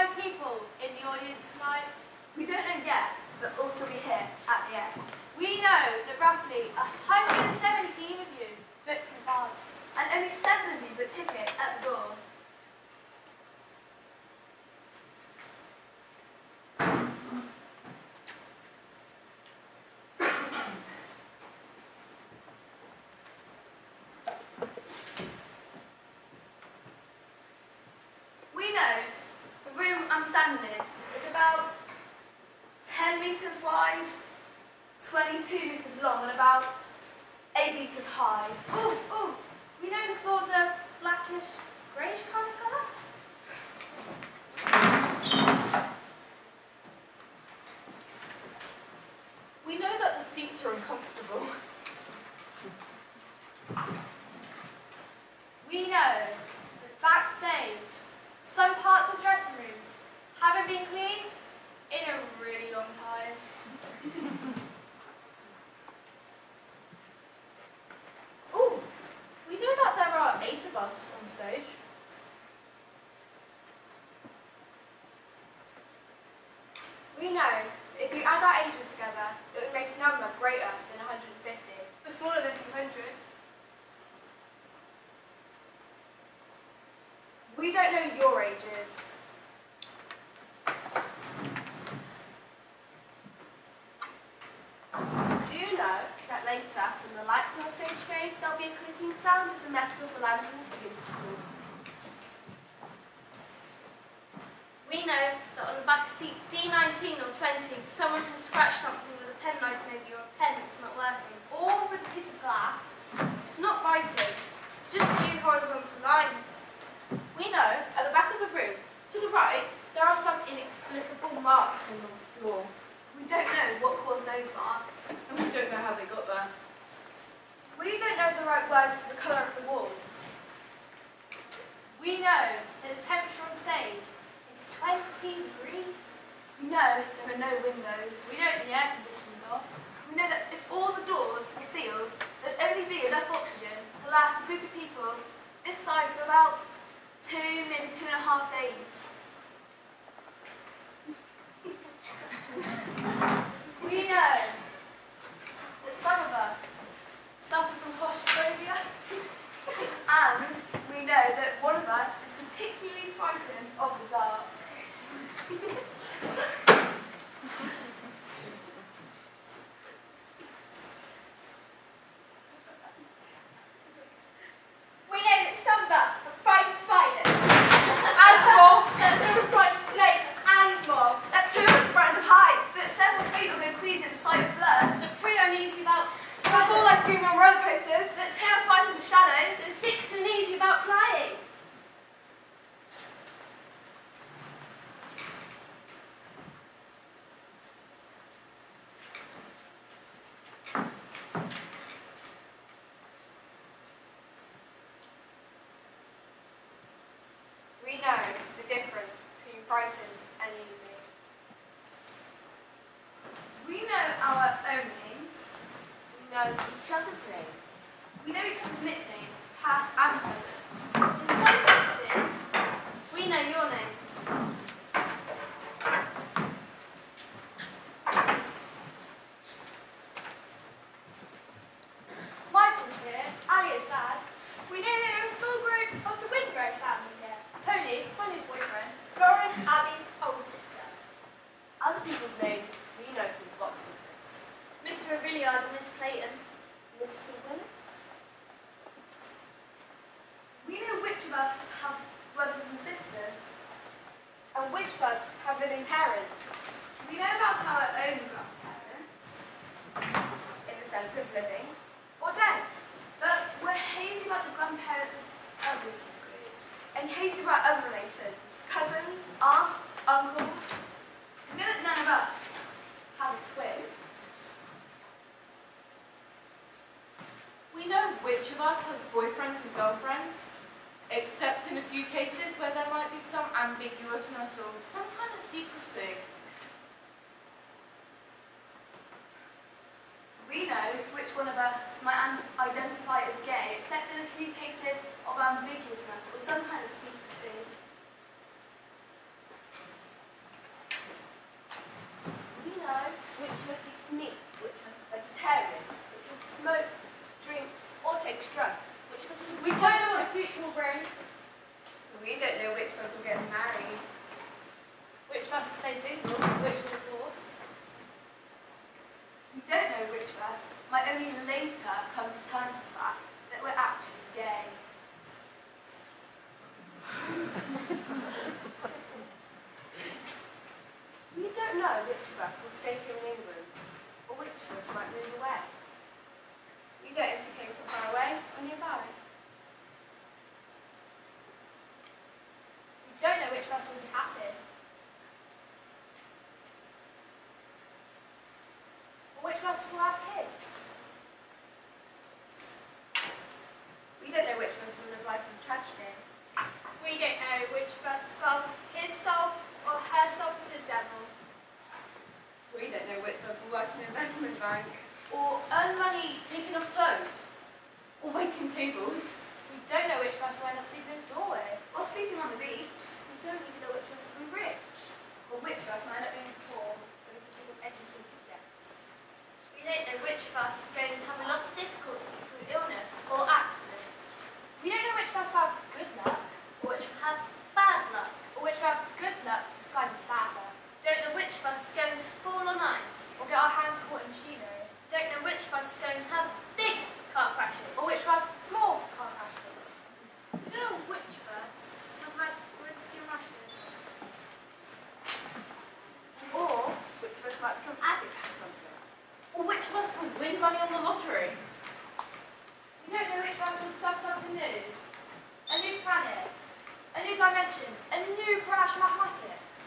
5 people in the audience tonight? We don't know yet, but also be here at the end. We know that roughly 117 of you booked in advance. And only 7 of you booked tickets at the door. We know the room I'm standing in is about 10 metres wide, 22 metres long and about 8 metres high. Ooh, we know the floors are blackish, greyish kind of colour. We know that the seats are uncomfortable. We know that backstage, some parts of dressing rooms haven't been cleaned in a really long time. Ooh, we know that there are 8 of us on stage. We know that if you add our ages together, it would make a number greater than 150. But smaller than 200. We don't know your ages. Do you know that later, when the lights on the stage fade, there'll be a clicking sound as the metal of the lanterns begins to cool? We know that on the back seat D19 or 20, someone has scratched something with a penknife maybe, or a pen that's not working, or with a piece of glass, not writing, just a few horizontal lines. We know, at the back of the room, to the right, there are some inexplicable marks on the floor. We don't know what caused those marks. And we don't know how they got there. We don't know the right word for the colour of the walls. We know that the temperature on stage is 20 degrees. We know there are no windows. We know that the air conditioning's off. We know that if all the doors are sealed, there'd only be enough oxygen to last a group of people this size for about 2, maybe 2.5 days. We know that some of us suffer from claustrophobia. And we know that one of us is particularly frightened of the dark. We know that some of us are frightened of spiders. And moths! That 2 are frightened of snakes and moths! That 2 are frightened of heights! That several people go queasy at the sight of blood. That 3 are uneasy about Some fall like screaming on roller coasters. that 10 are frightened of the shadows. That 6 are uneasy about flying. We know the difference between frightened and easy. We know our own names. We know each other's names. We know each other's nicknames, past and present. In some cases, we know your names. Michael's here, Ali is dad. We know that you're a small group of the Wingrove family here. Tony, Sonia's boyfriend. Lauren, Abby's older sister. Other people's names we know from the box office. Mr. Avillard and Miss Clayton. Mr. Willis? We know which of us have brothers and sisters, and which of us have living parents. We know about our own grandparents, in the sense of living or dead, but we're hazy about the grandparents of others in the group, and hazy about other relations, cousins, aunts, uncles. We know that none of us have a twin. We know which of us has boyfriends and girlfriends, except in a few cases where there might be some ambiguousness or some kind of secrecy. We know which one of us might identify as gay, except in a few cases of ambiguousness or some kind of secrecy. drugs. Which of us is We don't know what the future will bring. We don't know which of us will get married. Which of us will stay single, which will divorce. We don't know which of us might only later come to terms with the fact that we're actually gay. We don't know which of us will stay here in England, or which of us might move away. We don't know if we came from far away or nearby. We don't know which of us will be happy. Or which of us will have kids. We don't know which of us will live life in tragedy. We don't know which of us sold his soul or her soul to the devil. We don't know which of us will work in an investment bank. Or earn money taking off clothes. Or waiting tables. We don't know which of us will end up sleeping in the doorway. Or sleeping on the beach. We don't even know which of us will be rich. Or which of us might end up being poor but if it's an educated guess. We don't know which of us is going to have a lot of difficulty through illness or accidents. We don't know which of us will have good luck, or which will have bad luck, or which will have good luck disguised as bad luck. Don't know which of us is going to fall on ice, or get our hands caught in machinery. Don't know which of us is going to have big car crashes, or which will have small car crashes. We don't know which of us have had rinse rashes. Or which of us might become addicts to something. Or which of us will win money on the lottery. We don't know which of us will discover something new. A new planet, a new dimension, a new branch of mathematics.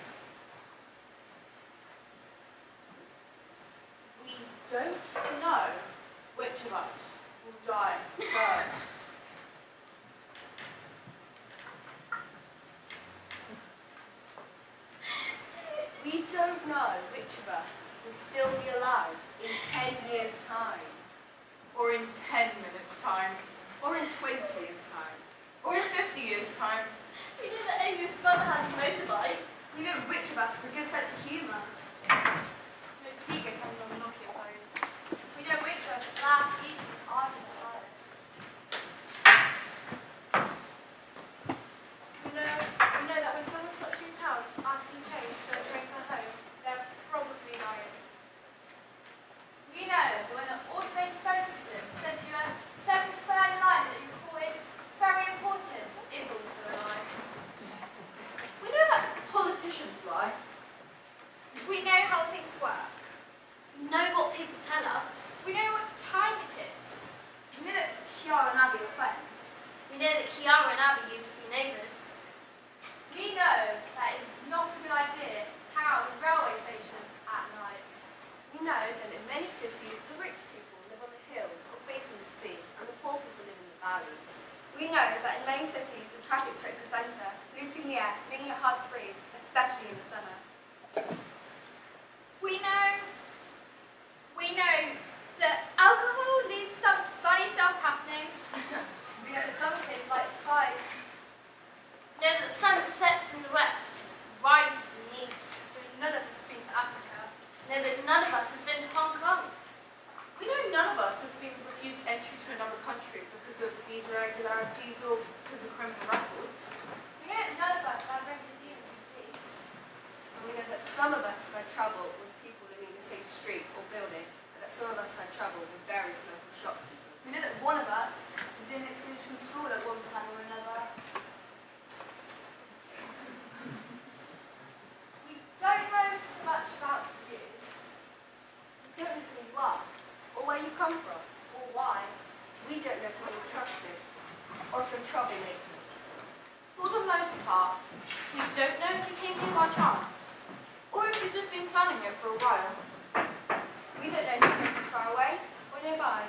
We don't know which of us will die first. We don't know which of us will still be alive in 10 years' time. Or in 10 minutes' time. Or in 20 years' time. Or in 50 years' time. We know that Amy's brother has a motorbike. We know which of us has a good sense of humour. No Tiga comes on the Nokia phone. We know which of us laughs easily, artists are hardest. We know that when someone stops you in town asking change for a train for home, they're probably lying. We know that when an automated phone system says you have 7 line that you call is very important, is also a lie. We know that politicians lie. We know how things work. We know what people tell us. We know what time it is. We know that Kiara and Abby are friends. We know that Kiara and Abby used to be neighbours. We know that it's not a good idea to hang out at the railway station at night. We know that in many cities, the rich people live on the hills or facing the sea, and the poor people live in the valleys. We know that in many cities the traffic chokes the centre, polluting the air, making it hard to breathe, especially in the summer. We know that alcohol leads to some funny stuff happening. We know that some kids like to fight. We know that the sun sets in the west, rises in the east. None of us have been to Africa. We know that none of us has been to Hong Kong. We know none of us has been refused entry to another country because of visa irregularities or because of criminal records. We know that none of us have regular dealings with police. And we know that some of us have had trouble with people living in the same street or building, and that some of us have had trouble with various local shopkeepers. We know that one of us has been excluded from school at one time or another. We don't know so much about you, We don't know who you are, or where you've come from, or why. We don't know if you're being trusted, or if you're troublemakers. For the most part, we don't know if you came here by chance, or if you've just been planning it for a while. We don't know if you came from far away or nearby.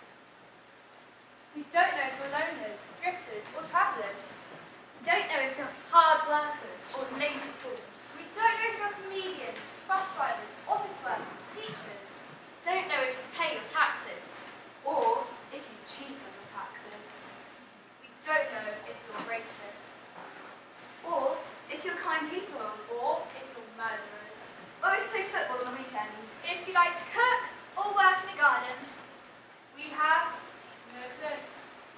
We don't know if you're loners, drifters, or travellers. We don't know if you're hard workers or lazy fools. We don't know if you're comedians, bus drivers, office workers, teachers. We don't know if you pay your taxes. Or if you cheat on your taxes. We don't know if you're racist. Or if you're kind people. Or if you're murderers. Or if you play football on the weekends. If you like to cook or work in the garden. We have no clue.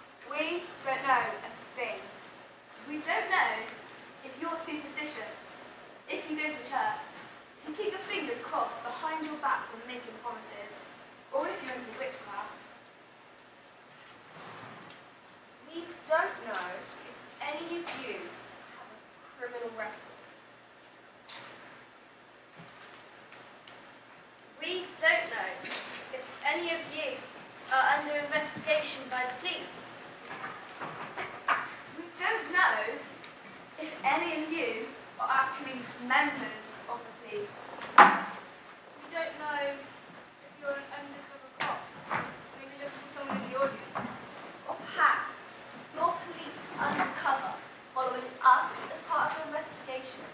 talks behind your back when making promises, or if you're into witchcraft. We don't know if any of you have a criminal record. We don't know if any of you are under investigation by the police. We don't know if any of you are actually members of the police. We don't know if you're an undercover cop, maybe looking for someone in the audience. Or perhaps you're police undercover following us as part of your investigation.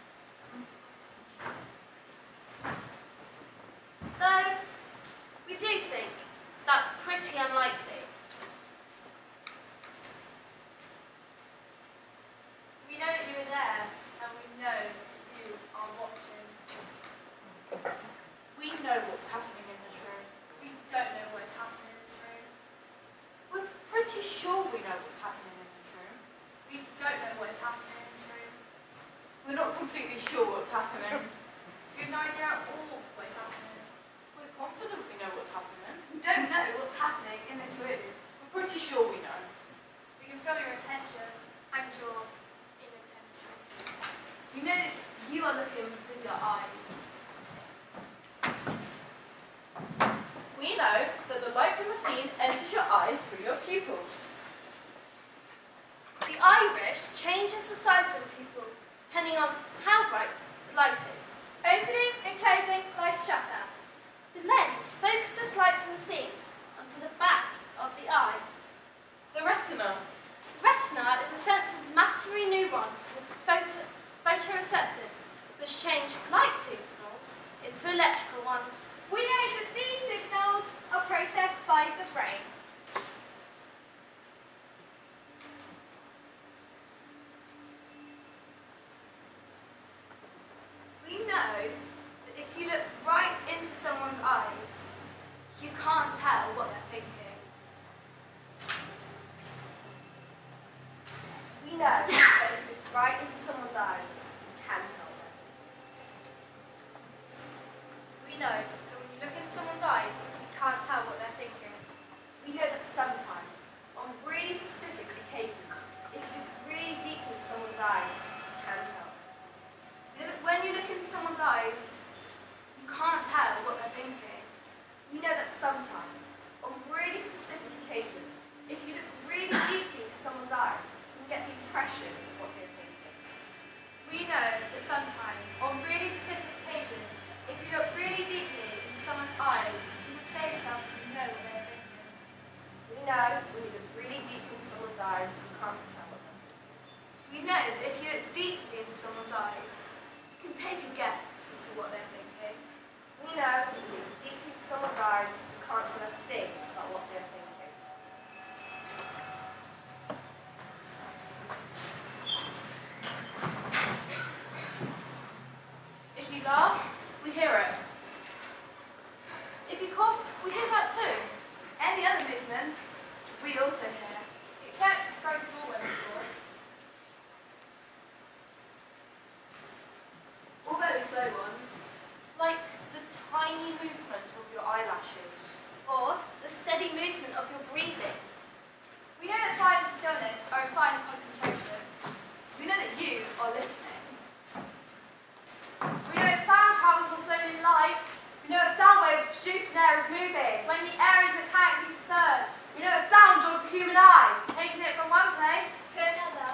Though, we do think that's pretty unlikely. We know that you were there, and we know you are watching. We know what's happening in this room. We don't know what's happening in this room. We're pretty sure we know what's happening in this room. We don't know what's happening in this room. We're not completely sure what's happening. We have no idea at all what's happening. We're confident we know what's happening. We don't know what's happening in this room. We're pretty sure we know. We can feel your attention and your inattention. We know that you are looking with your eyes. We know that the light from the scene enters your eyes through your pupils. The iris changes the size of the pupil depending on how bright the light is. Opening and closing like a shutter. The lens focuses light from the scene onto the back of the eye. The retina. The retina is a sense of massive neurons with photoreceptors which change light signals into electrical ones. We know that these signals are processed by the brain. We know that if you look right into someone's eyes, you can't tell what they're thinking. We know that if you look right into someone's eyes, you can tell them. We know that when you look into someone's eyes, you can't tell what they're thinking. We know that sometimes, on really specific occasions, if you look really deeply into someone's eyes, you can tell them. You know that when you look into someone's eyes, you can't tell what they're thinking. We know that sometimes, on really specific occasions, if you look really deeply into someone's eyes, you can get the impression of what they're thinking. We know that sometimes, on really specific occasions, if you look really deeply into someone's eyes, you can say to yourself you know what they're thinking. We know when you look really deeply into someone's eyes, you can't tell what they're thinking. We know that if you look deeply into someone's eyes, you can take a guess as to what they're thinking. We know when you look deeply into someone's eyes, you can't tell a thing about what they're thinking. If you laugh, we hear it. If you cough, we hear that too. Any other movements, we also hear. Except very small ones, of course. All very slow ones. Like the tiny movement of your eyelashes. Or the steady movement of your breathing. We know that silence and stillness are a sign of concentration. We know that you are listening. We know that sound travels more slowly than light. We know that sound waves produced in air is moving. When the air is mechanically disturbed, We know that sound draws the human eye. taking it from one place to another.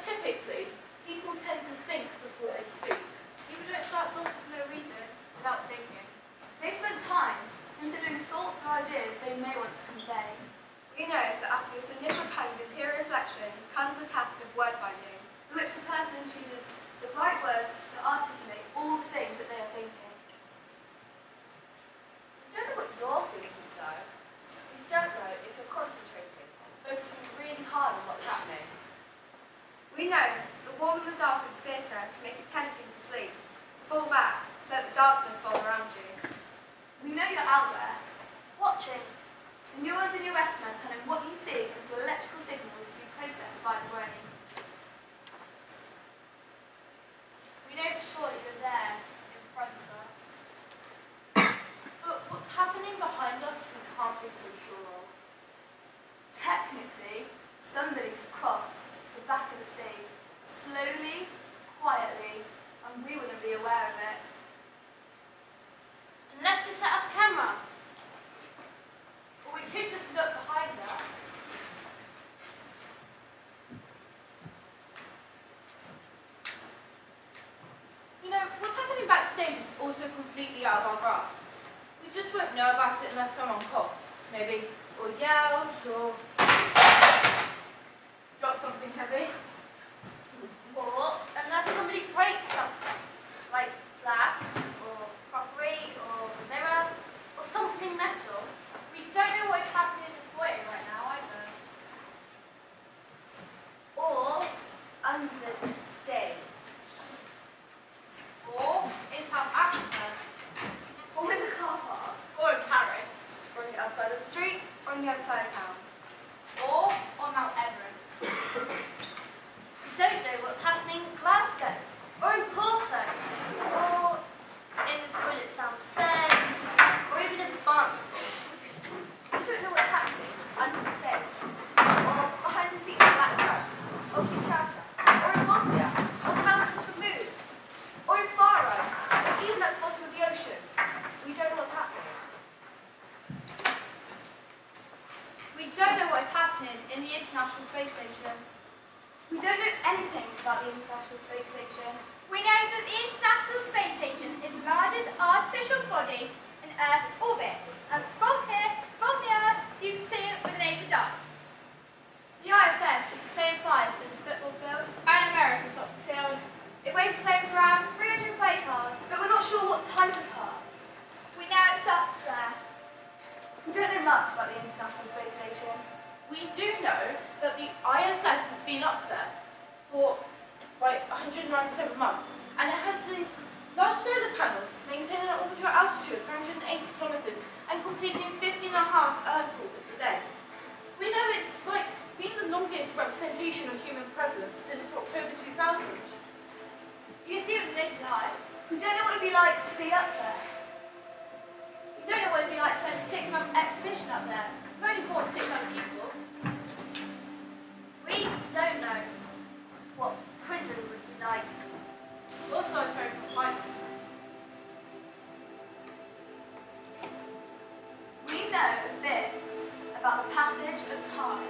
typically, people tend to think before they speak. People don't start talking for no reason without thinking. They spend time considering thoughts or ideas they may want to convey. We know that after this initial kind of interior reflection comes the task of word finding, in which the person chooses the right words to articulate all the things that they are thinking. You don't know what you're thinking though. You don't know if you're concentrating, focusing really hard on what's happening. We know that warm in the dark of the theatre can make it tempting to sleep, to fall back, to let the darkness fall around you. We know you're out there, Watching. the neurons in your retina turning what you see into electrical signals to be processed by the brain. We know for sure that you're there in front of us. But what's happening behind us we can't be so sure of. Technically, somebody could cross to the back of the stage, slowly, quietly, and we wouldn't be aware of it. Unless we set up a camera. Or we could just look behind us. You know, what's happening backstage is also completely out of our grasp. We just won't know about it unless someone coughs, maybe, or yells, or drops something heavy. Or unless somebody breaks something, like glass, or crockery, or a mirror, or something metal. We don't know what's happening in the foyer right now either. Or under the stage. Or in South Africa. Or in the car park, Or in Paris. or on the outside of the street, or on the other side of town. Or on Mount Everest. We don't know what's happening in Glasgow. Or in Porto. Or in the toilets downstairs. Or even in Barnstable. You don't know what's happening under the stage. Or behind the scenes of Black Rock. Or Kinshasa. Or in Bosnia. Or Palace of the Moon. Or in Faro. Or even at the bottom of the ocean. We don't know what's happening. We don't know what's happening in the International Space Station. We don't know anything about the International Space Station. We know that the International Space Station is the largest artificial body in Earth's orbit, and from here, from the Earth, you can see it with the naked eye. The ISS is the same size as a football field, An American football field. it weighs the same as around 300 play cards, but we're not sure what type of cards. We know it's up there. We don't know much about the International Space Station. We do know that the ISS has been up there for 197 months, and it has these large solar panels maintaining an orbital altitude of 380 kilometers and completing 15.5 Earth orbits a day. We know it's been the longest representation of human presence since October 2000. You can see it with the naked eye. We don't know what it'd be like to be up there. We don't know what it'd be like to spend a 6-month exhibition up there. We've only fought 600 people. We don't know what prison would be like. Also, it's very confinement. We know a bit about the passage of time.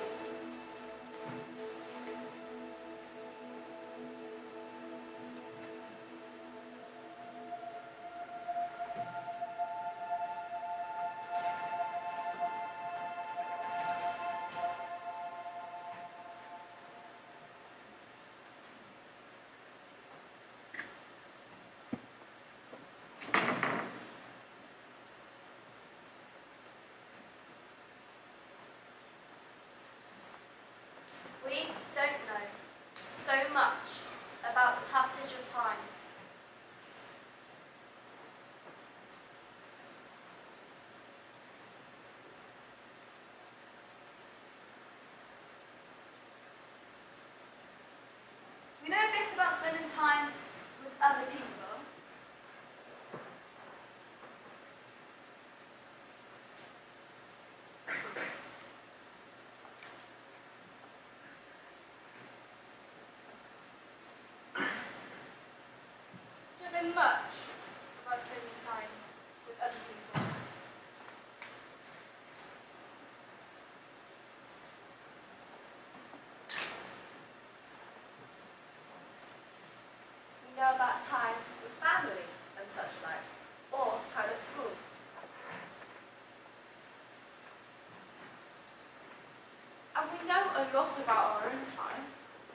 We know a lot about our own time.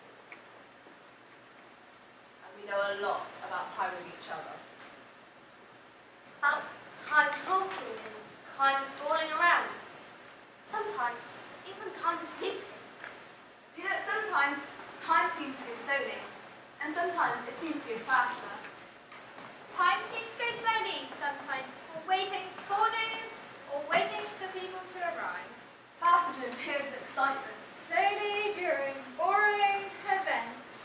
And we know a lot about time with each other. About time talking and time falling around. Sometimes, even time sleeping. You know, sometimes time seems to go slowly, and sometimes it seems to go faster. Time seems to go slowly sometimes, or waiting for news, or waiting for people to arrive. Faster during periods of excitement. Slowly during boring events.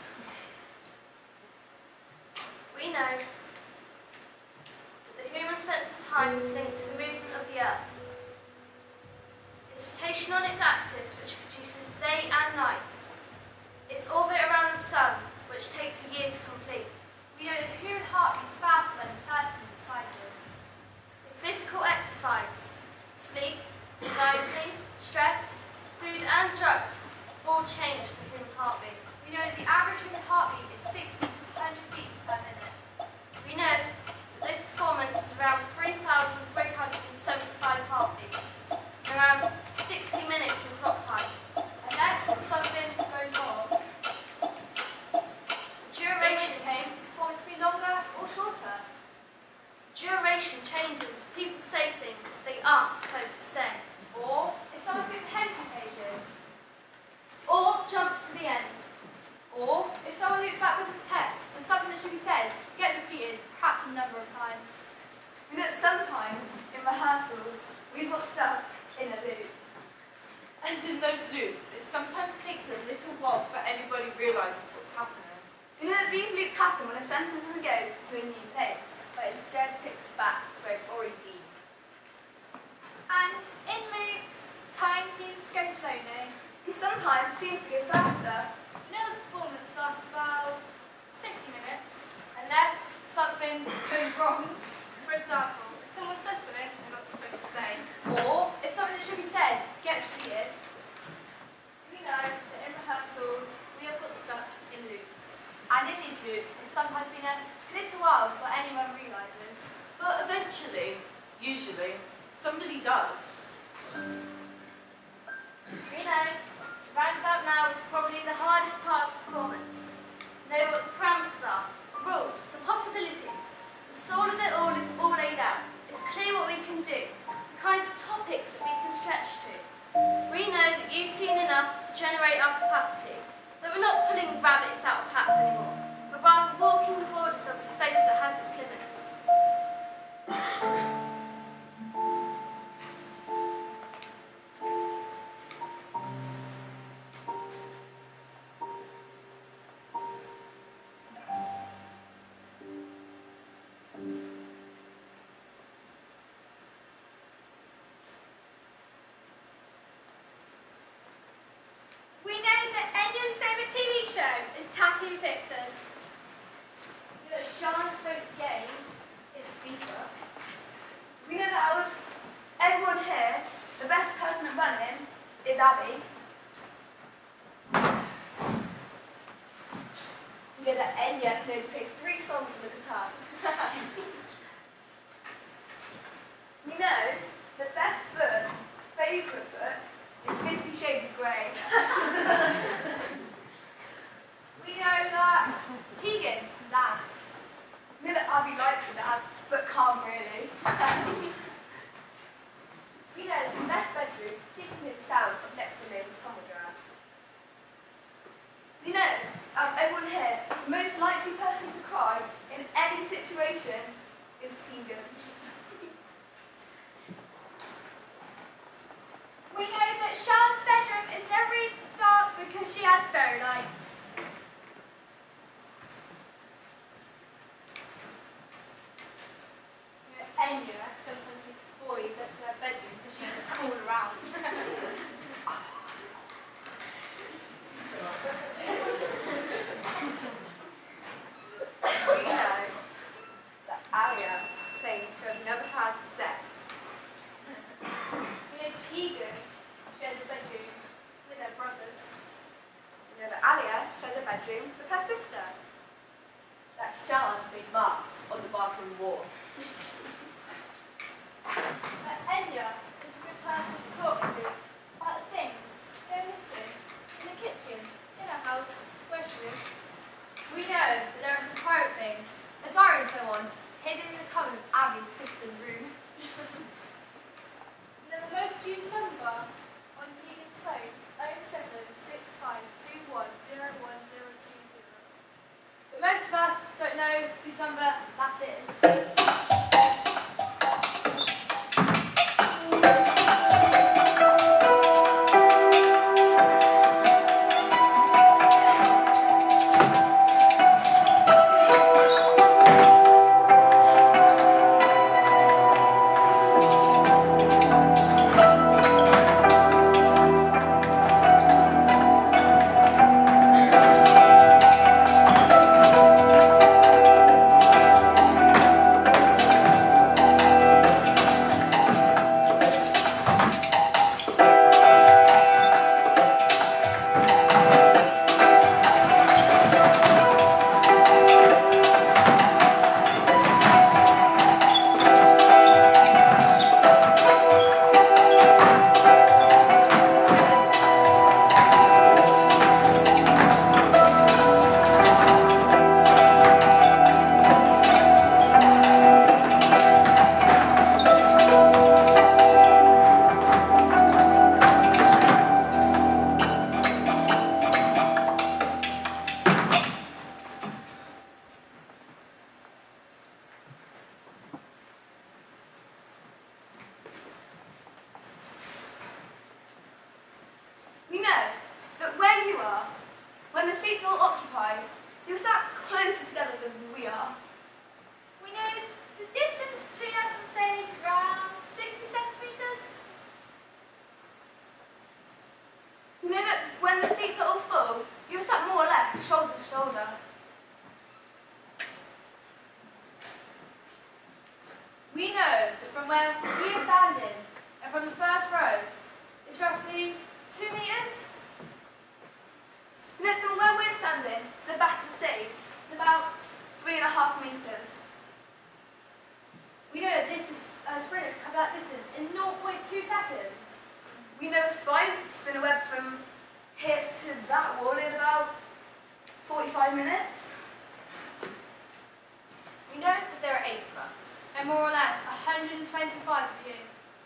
We know that the human sense of time is linked to the movement of the Earth. Its rotation on its axis, which produces day and night. Its orbit around the Sun, which takes a year to complete. We know that the human heart beats faster than a person's excited. Physical exercise, sleep, anxiety, stress, food and drugs all change the human heartbeat. We know that the average human heartbeat is 60 to 100 beats per minute. We know that this performance is around 3,375 heartbeats, and around 60 minutes in clock time. Unless something goes wrong. In which case, the performance will be longer or shorter. Duration changes if people say things they aren't supposed to say, Or if someone skips 10 pages. or jumps to the end. Or if someone looks backwards at the text and something that should be said gets repeated perhaps a number of times. We know that sometimes in rehearsals we've got stuck in a loop. And in those loops, it sometimes takes a little while before anybody realises what's happening. We know that these loops happen when a sentence doesn't go to a new place, but instead takes us back to where it's already been. And in loops, time seems to go slowly. And sometimes it seems to go faster. You know the performance lasts about 60 minutes. Unless something goes wrong. For example, if someone says something they're not supposed to say. Or if something that should be said gets repeated. We know that in rehearsals, we have got stuck in loops. And in these loops, it's sometimes been a little while before anyone realises. But eventually, usually, somebody does. We know roundabout now is probably the hardest part of the performance. Know what the parameters are, the rules, the possibilities. The stall of it all is all laid out. It's clear what we can do, the kinds of topics that we can stretch to. We know that you've seen enough to generate our capacity, that we're not pulling rabbits out of hats anymore, but rather walking the borders of a space that has its limits. We know that Enya's favourite TV show is Tattoo Fixers. We know that Sean's favourite game is FIFA. We know that out of everyone here, the best person at running is Abby. We know that Enya can only play 3 songs on the guitar. We know that Beth's favourite book is 50 Shades of Grey. We know that Tegan can dance. We know that Abby likes to dance, but can't really. We know that in the best bedroom, she can hear the sound of next to neighbour's tumble dryer. We know, everyone here, the most likely person to cry in any situation is Tegan. We know that Sean's bedroom is never dark because she has fairy lights. You know, Enya sometimes takes boys up to her bedroom so she can crawl around. We know that Alia claims to have never had sex. We know Tegan shares a bedroom with her brothers. We know that Alia shares a bedroom with her sister. That Sean made marks on the bathroom wall. That Enya is a good person to talk to about the things they're missing. We know that there are some private things, a diary and so on, hidden in the cupboard of Abby's sister's room. The most used number on Tegan phones 07652101020. But most of us don't know whose number that is. We know that where you are, when the seats are all occupied, you're sat closer together than we are. We know the distance between us and the stage is around 60 centimetres. We know that when the seats are all full, you're sat more or less shoulder to shoulder. We know that from where we are standing and from the first row, it's roughly 2 metres. We know that from where we're standing to the back of the stage, it's about 3.5 metres. We know that sprinter can cover that distance in 0.2 seconds. We know the spine can spin a web from here to that wall in about 45 minutes. We know that there are 8 of us, and more or less 125 of you.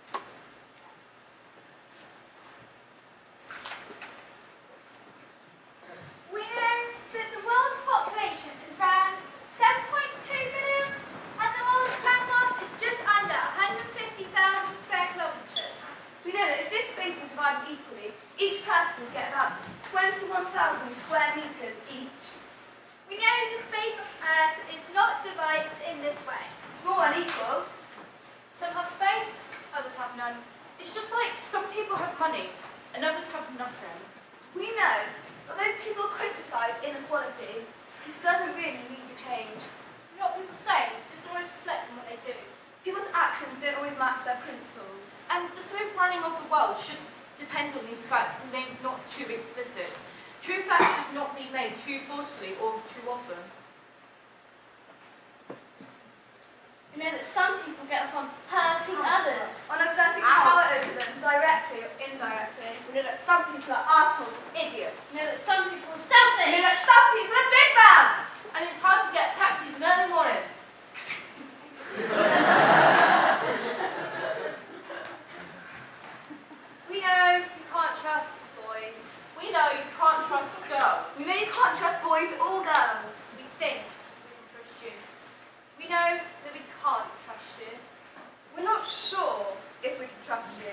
We know that the world's population is around 7.2 billion, and the world's landmass is just under 150,000 square kilometres. We know that if this space was divided equally, each person would get about 21,000 square metres each. We know the space on Earth is not divided in this way. It's more unequal. Some have space, others have none. It's just like some people have money and others have nothing. We know, although people criticise inequality, this doesn't really need to change. You know what people say, just always reflect on what they do. People's actions don't always match their principles. And the smooth running of the world should depend on these facts and made not too explicit. True facts should not be made too forcefully or too often. We know that some people get off on hurting others. On exerting power over them, directly or indirectly. We know that some people are assholes and idiots. We know that some people are We selfish. know that some people are big mouths. And it's hard to get taxis in early mornings. We know you can't trust boys. We know you can't trust girls. We know you can't trust boys or girls. We think we can trust you. We know that we can't trust you. We're not sure if we can trust you.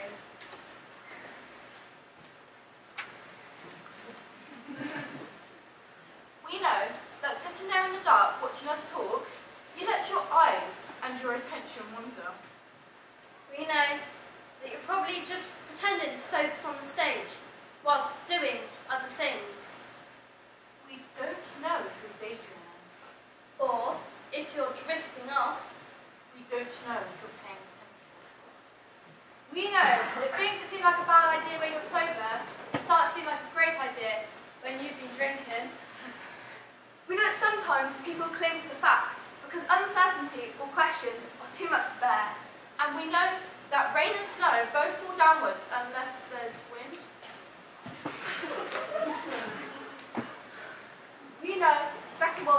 We know that sitting there in the dark watching us talk, you let your eyes and your attention wander. We know that you're probably just pretending to focus on the stage whilst doing other things. We don't know if you're daydreaming. Or if you're drifting off. We don't know if you're paying attention. We know that things that seem like a bad idea when you're sober start to seem like a great idea when you've been drinking. We know that sometimes people cling to the fact because uncertainty or questions are too much to bear. And we know that rain and snow both fall downwards unless there's wind. We know the Second World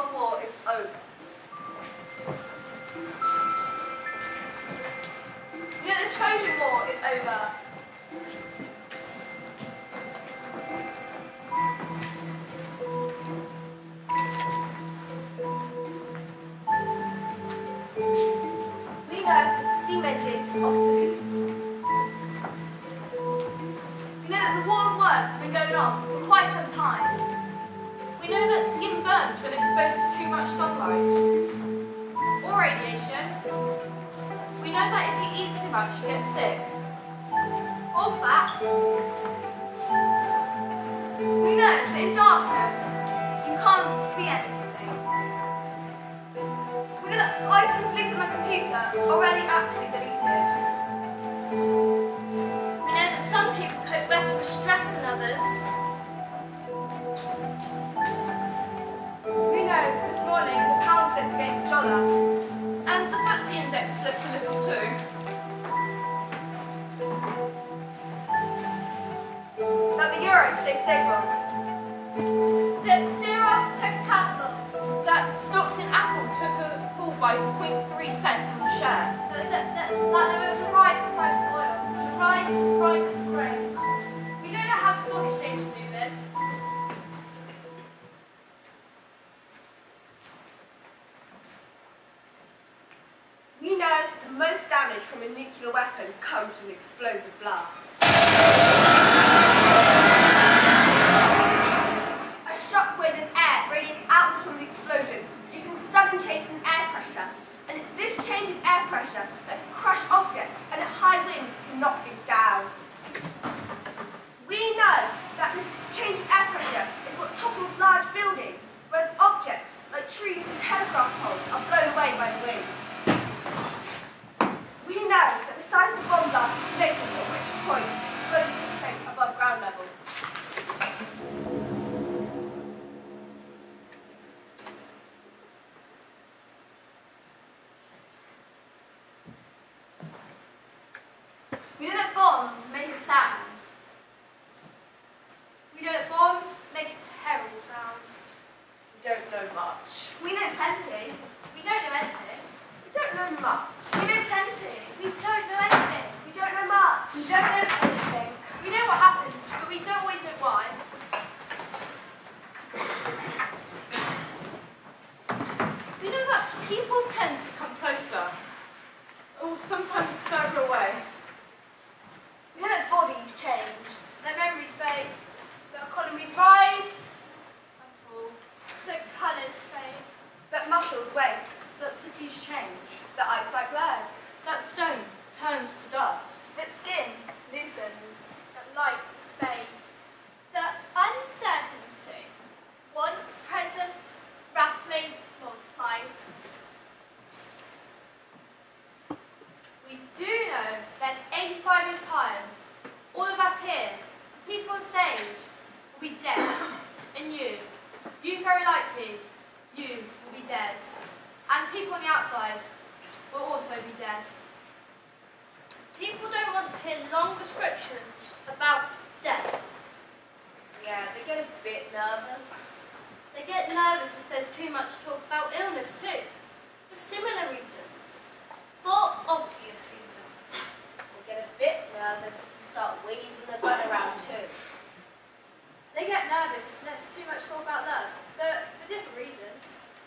burns when exposed to too much sunlight. Or radiation. We know that if you eat too much, you get sick. Or fat. We know that in darkness, you can't see anything. We know that items linked on my computer are already actually deleted. We know that some people cope better with stress than others. We know this morning the pound slipped against the dollar. And the FTSE index slipped a little too. That the euro stayed stable. That Xerox took a tumble. That stocks in Apple took a fall by 0.3 cents on the share. That there was a rise in the price of oil. The rise in the price of grain. We don't know how the stock exchange is moving. We know that the most damage from a nuclear weapon comes from an explosive blast. A shockwave in air radiates outwards from the explosion, producing sudden changes in air pressure. And it's this change in air pressure that can crush objects and at high winds can knock things down. We know that this change in air pressure is what topples large buildings, whereas objects like trees and telegraph poles are blown away by the wind. We know that the size of the bomb blast is related to at which point the explosion took place above ground level. We know that bombs make a sound. We know that bombs make a terrible sound. We don't know much. We know plenty. We don't know anything. We don't know much. We know plenty. We don't know anything. We don't know much. We don't know anything. We know what happens, but we don't always know why. We know that people tend to come closer, or sometimes further away. We know that bodies change. Their memories fade. The economies rise and fall. The colours fade. That muscles waste. That cities change. That eyesight blurs. That stone turns to dust. That skin loosens. The lights fade. The uncertainty, once present, rapidly multiplies. We do know that in 85 years' time, all of us here, people on stage, will be dead. And you very likely, you will be dead. And people on the outside will also be dead. People don't want to hear long descriptions about death. Yeah, they get a bit nervous. They get nervous if there's too much talk about illness too, for similar reasons, for obvious reasons. They get a bit nervous if you start waving the gun around too. They get nervous if there's too much talk about love, but for different reasons.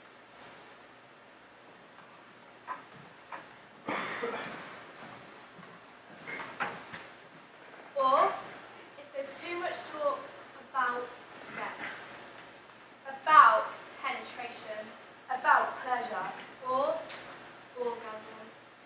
Or if there's too much talk about sex, about penetration, About pleasure. or orgasm.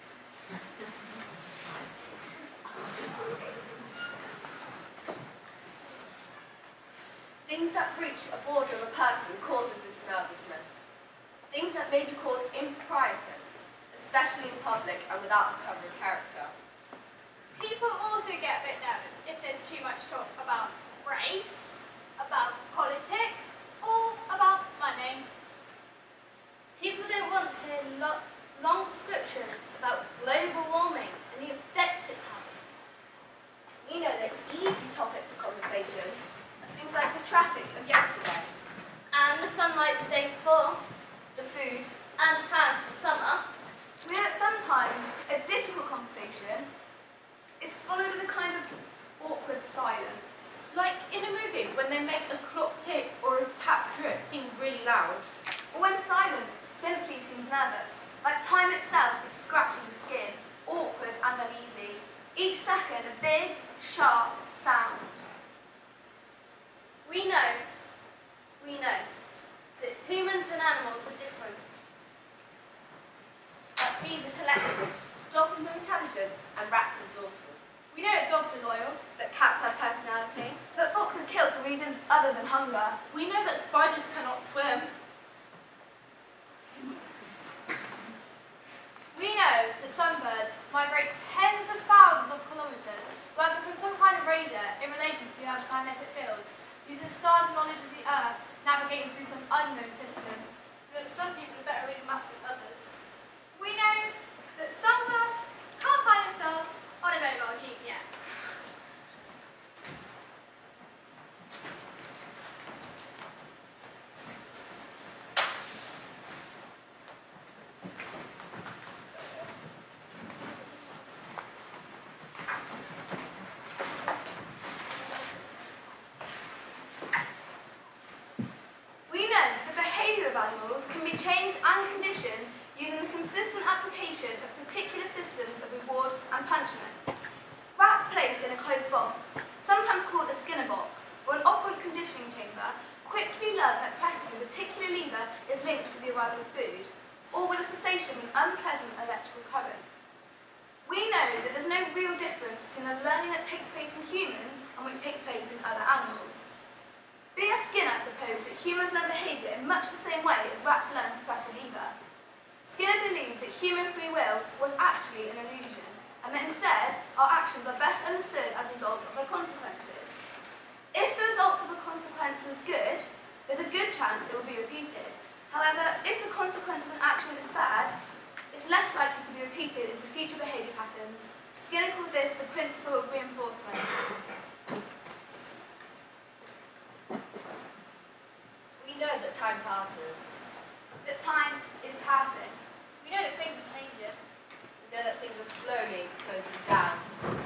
Things that breach a border of a person causes this nervousness. Things that may be called improprieties, especially in public and without the cover of character. People also get a bit nervous if there's too much talk about race, about politics, or about money. People don't want to hear long descriptions about global warming and the effects it's having. You know that easy topics of conversation are things like the traffic of yesterday, And the sunlight the day before, the food, and the plans for the summer. We know that sometimes a difficult conversation is followed with a kind of awkward silence. Like in a movie, when they make a clock tick or a tap drip seem really loud. Or when silence simply seems nervous, like time itself is scratching the skin, awkward and uneasy. Each second a big, sharp sound. We know that human animals are different. But bees are collective, dolphins are intelligent, and rats are resourceful. We know that dogs are loyal. That cats have personality. That foxes kill for reasons other than hunger. We know that spiders cannot swim. We know that some birds migrate tens of thousands of kilometres, working from some kind of radar in relation to the Earth's magnetic fields, using stars' knowledge of the Earth, navigating through some unknown system. That some people are better reading maps than others. We know that some of us can't find themselves on a mobile GPS. We know the behaviour of animals can be changed and conditioned using the consistent application of particular systems of reward and punishment. Rats placed in a closed box, sometimes called a Skinner box, or an operant conditioning chamber, quickly learn that pressing a particular lever is linked with the arrival of food, or with a cessation of an unpleasant electrical current. We know that there's no real difference between the learning that takes place in humans and which takes place in other animals. B.F. Skinner proposed that humans learn behaviour in much the same way as rats learn to press a lever. Skinner believed that human free will was actually an illusion, and that instead our actions are best understood as results of their consequences. If the results of a consequence are good, there's a good chance it will be repeated. However, if the consequence of an action is bad, it's less likely to be repeated into future behaviour patterns. Skinner called this the principle of reinforcement. We know that time passes. That time is passing. We know that things are changing. We know that things are slowly closing down.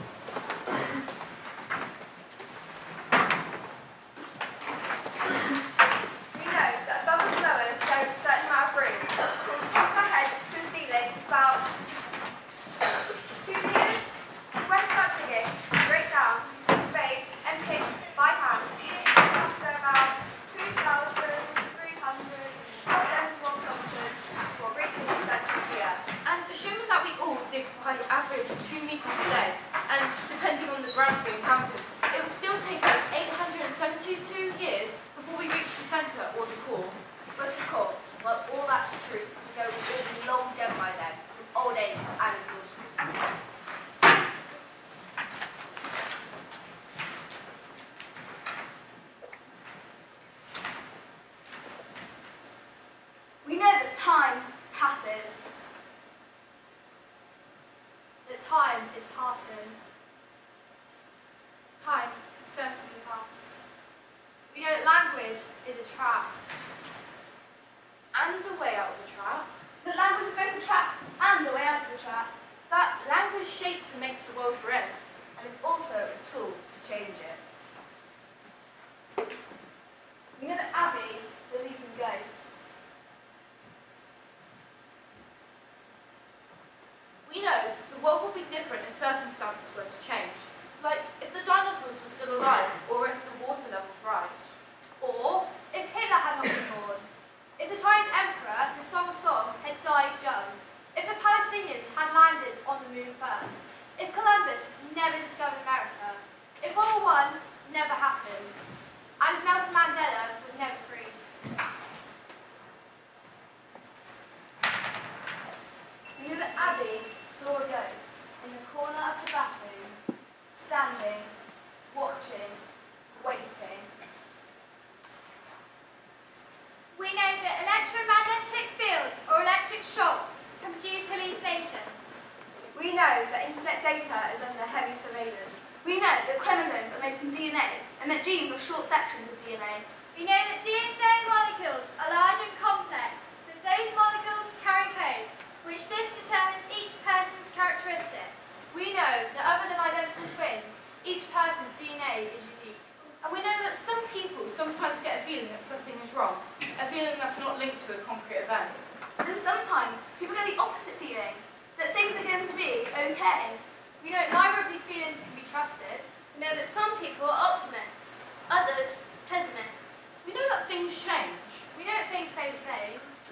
We know that above and below us there is a certain amount of room. From the top of our head to the ceiling, about 2 meters. When start digging, break down, spade, and pick by hand. After about 2,371 kilometers for reaching the center of the earth. And assuming that we all dig by average 2 metres a day, and depending on the ground we encountered, it will still take us 872 years before we reach the centre or the core. But of course, while all that's true, we know we will be long dead by then, from old age and exhaustion. We know that time passes. That time is passing. Time is certainly past. We know that language is a trap. And a way out of the trap. That language is both a trap and a way out of the trap. That language shapes and makes the world we're in. And it's also a tool to change it. We know that Abby believes in ghosts. We know the world will be different if circumstances were to change. Like if the dinosaurs were still alive, or if the water levels rise. Or if Hitler had not been born. If the Chinese emperor, the Song of Song, had died young. If the Palestinians had landed on the moon first. If Columbus never discovered America. If World War I never happened. And if Nelson Mandela was never freed. We know that Abby saw a ghost in the corner of the bathroom, standing, watching, waiting. We know that electromagnetic fields or electric shocks can produce hallucinations. We know that internet data is under heavy surveillance. We know that chromosomes are made from DNA and that genes are short sections of DNA. We know that DNA molecules are large and complex, that those molecules carry code, which this determines each person's characteristics. We know that other than identical twins, each person's DNA is unique. And we know that some people sometimes get a feeling that something is wrong, a feeling that's not linked to a concrete event. And sometimes people get the opposite feeling, that things are going to be okay. We know neither of these feelings can be trusted. We know that some people are optimists, others pessimists. We know that things change. We know that things stay the same.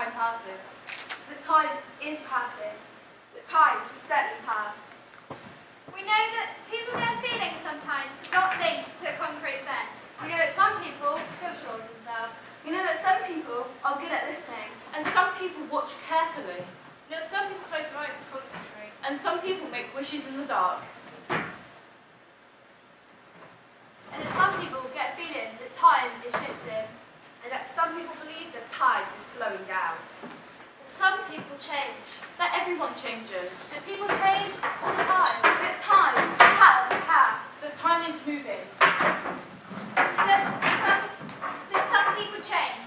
time passes. That time is passing. That time is certainly past. We know that people get feelings sometimes, not think to a concrete thing. We know that some people feel sure of themselves. We know that some people are good at listening. And some people watch carefully. We know that some people close their eyes to concentrate. And some people make wishes in the dark. And that some people get a feeling that time is shifting. And that some people believe that time is slowing down. That some people change. That everyone changes. That people change all the time. That time has passed. That time is moving. That some people change.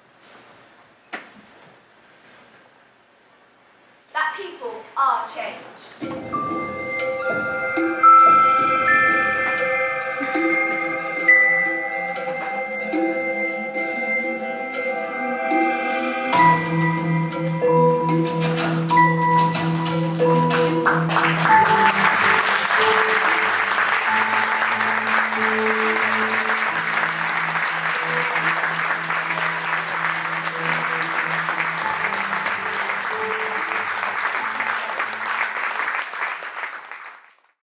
That people are changed.